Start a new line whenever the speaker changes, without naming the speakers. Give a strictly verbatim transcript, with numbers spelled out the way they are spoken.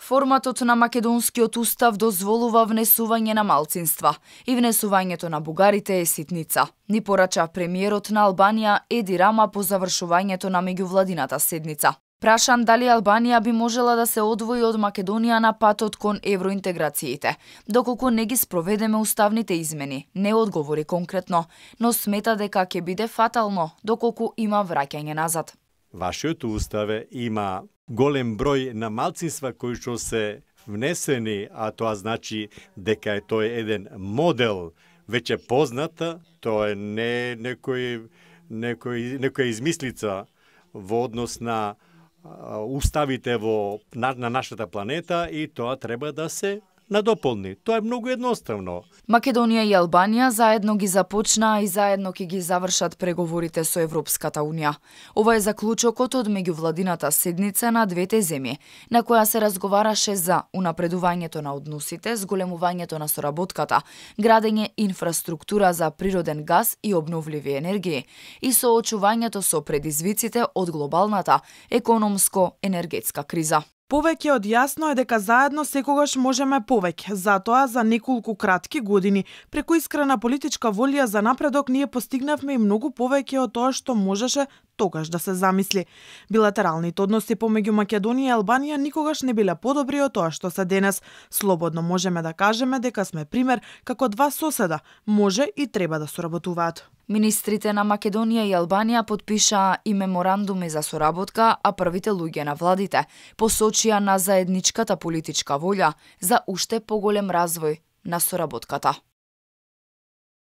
Форматот на македонскиот устав дозволува внесување на малцинства и внесувањето на бугарите е ситница, ни порача премиерот на Албанија Еди Рама по завршувањето на меѓувладината седница. Прашан дали Албанија би можела да се одвои од Македонија на патот кон евроинтеграциите, доколку не ги спроведеме уставните измени, не одговори конкретно, но смета дека ќе биде фатално доколку има враќање назад.
Вашиот уставе има голем број на малцинства кои што се внесени, а тоа значи дека е тој еден модел веќе позната, тоа е не некој некој некоја измислица во однос на уставите во на, на нашата планета и тоа треба да се надополни. Тоа е многу едноставно.
Македонија и Албанија заедно ги започнаа и заедно ќе ги завршат преговорите со Европската унија. Ова е заклучокот од меѓувладината седница на двете земји, на која се разговараше за унапредувањето на односите, зголемувањето на соработката, градење инфраструктура за природен газ и обновливи енергии и соочувањето со предизвиците од глобалната економско-енергетска криза.
Повеќе од јасно е дека заедно секогаш можеме повеќе. Затоа за неколку кратки години, преку искрена политичка волја за напредок, ние постигнавме и многу повеќе од тоа што можеше тогаш да се замисли. Билатералните односи помеѓу Македонија и Албанија никогаш не биле подобри од тоа што се денес. Слободно можеме да кажеме дека сме пример како два соседа, може и треба да соработуваат.
Министрите на Македонија и Албанија подпишаа и меморандуми за соработка, а првите луѓе на владите посочија на заедничката политичка волја за уште поголем развој на соработката.